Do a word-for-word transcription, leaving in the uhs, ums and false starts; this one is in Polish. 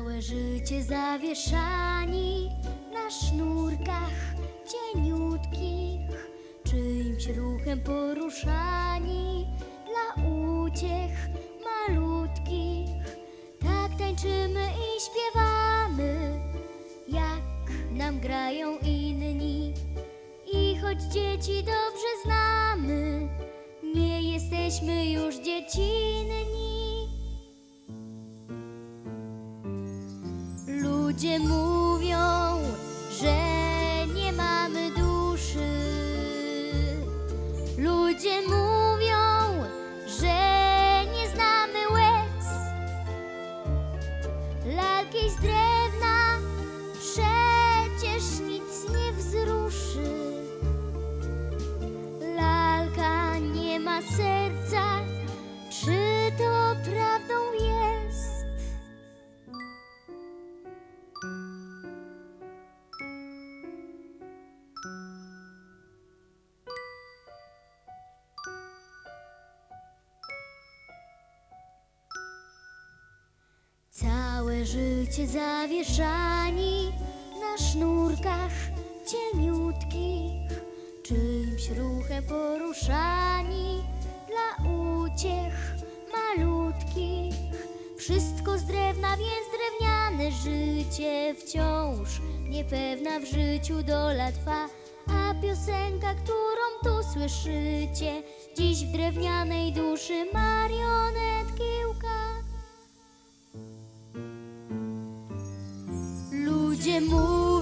Całe życie zawieszani na sznurkach cieniutkich, czyimś ruchem poruszani dla uciech malutkich. Tak tańczymy i śpiewamy, jak nam grają inni. I choć dzieci dobrze znamy, nie jesteśmy już dziecinni. Ludzie mówią, że nie mamy duszy. Ludzie mówią, że nie znamy łez. Lalki z drewna przecież nic nie wzruszy. Lalka nie ma serca, czy to prawdą jest? Całe życie zawieszani na sznurkach cieniutkich, czyimś ruchem poruszani dla uciech malutkich. Wszystko z drewna, więc drewniane życie wciąż niepewna w życiu dola trwa. A piosenka, którą tu słyszycie, dziś w drewnianej duszy marionetki łka. Ludzie mówią,